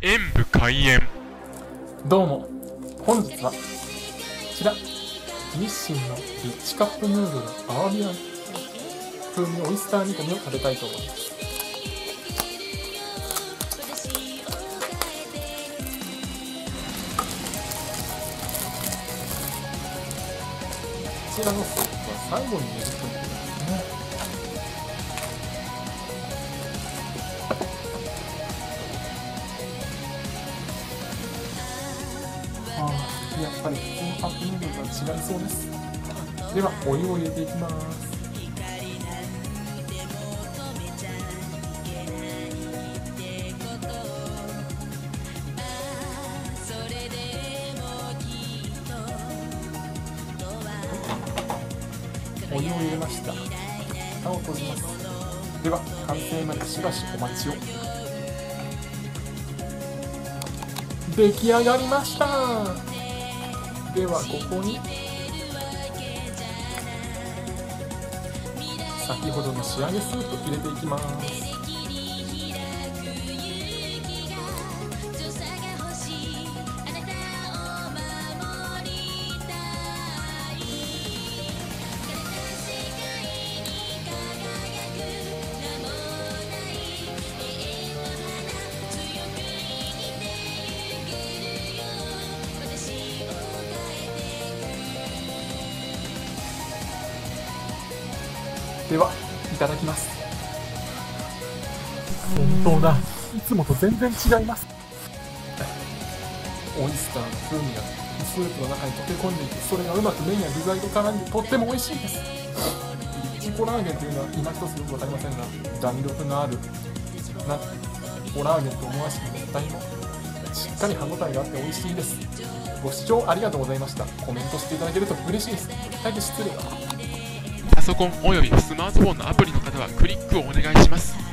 演武開演。 どうも、本日はこちら日清のリッチカップヌードルアワビあん風味オイスター煮込みを食べたいと思います。こちらのスープは最後に入れるということですね。やっぱり普通のカップヌードルとは違いそうです。ではお湯を入れていきます。お湯を入れました。蓋を閉じます。では完成までしばしお待ちを。出来上がりました。ではここに先ほどの仕上げスープ入れていきます。ではいただきます。本当だ、いつもと全然違います。オイスターの風味がスープの中に溶け込んでいて、それがうまく麺や具材と絡んでとっても美味しいです。リッチコラーゲンというのは今一つよく分かりませんが、弾力のあるコラーゲンと思わしき絶対もしっかり歯ごたえがあって美味しいです。ご視聴ありがとうございました。コメントしていただけると嬉しいです。大変失礼。 パソコンおよびスマートフォンのアプリの方はクリックをお願いします。